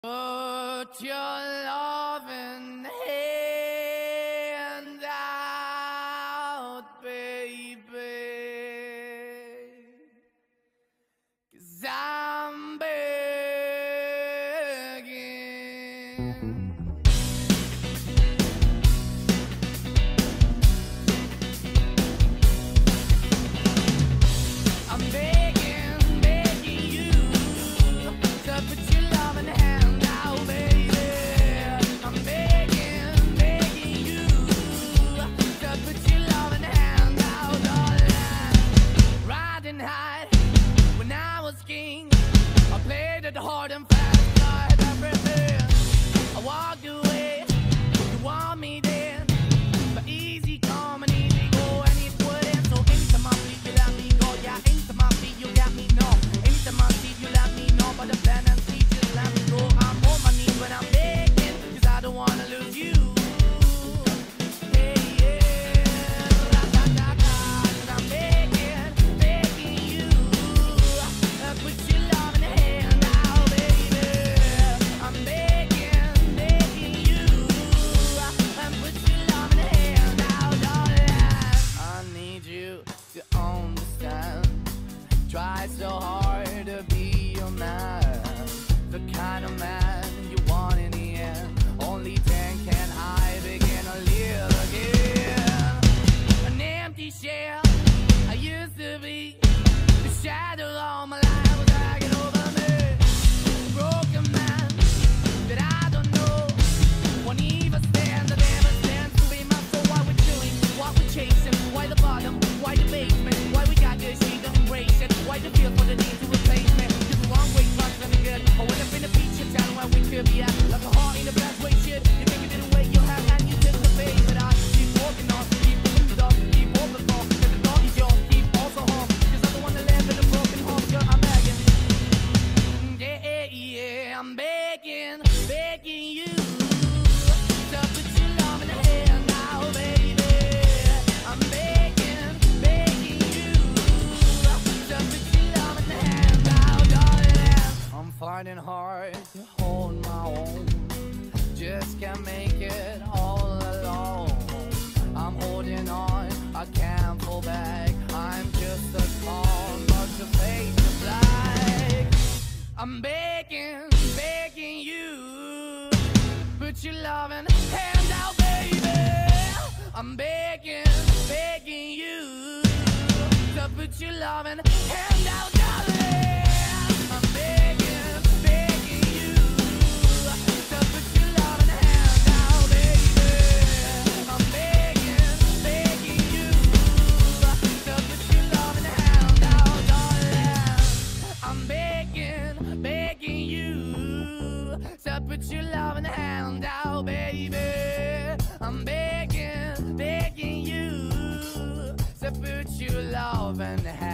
Put your loving hand out, baby, 'cause I'm begging. I'm begging, begging you to put your loving hand out, baby. I'm begging, begging you to put your loving hand out, darling. Riding high when I was king, I played it hard and fast, I had everything. I walked away, you want me then, but easy come and easy go, and it wouldn't. So into my feet you let me go, yeah, into my feet you got me, no. Into my feet you let me know, but the plan and see just let me go. I'm on my knees when I'm begging, 'cause I don't wanna lose you. Hey, yeah, ra-da-da-da, 'cause I'm begging, begging you, put your loving hand out, baby. I'm begging, begging you, put your loving hand out, darling. I need you to understand. Try so hard to be your man, the kind of man you want in the end. Only then can I begin to live again. An empty shell I used to be, the shadow all my life was dragging over me. A broken man that I don't know won't even stand, I never stand to be my soul. Why we're doing, what we're chasing, why the bottom, why the basement, why we got this, she doesn't embrace it, why the feel for the need to replace me. Just the wrong way, trying to be good. I went up in the feature town where we could be at, like a heart in a bad way, shit. You think you did away you have, and you took the bait, but I keep walking on, keep moving the dog, keep open for, 'cause the dog is yours, keep also home, 'cause I'm the one that live in a broken home, girl, I'm begging. Yeah, yeah, I'm begging, begging you to put your love in the hand now, baby. I'm begging, begging you to put your love in the hand now, darling. I'm finding hard to hold my own, just can't make it all alone. I'm holding on, I can't pull back. I'm just a call, but the face is black. I'm begging, begging you, put your loving hand out, baby. I'm begging, begging you to put your loving hand out, darling. I'm begging, begging you to put your loving hand out, baby. I'm begging, begging you to put your loving hand out, darling. I'm begging, begging you to put your loving hand out, baby. I'm begging, begging you to put your loving hand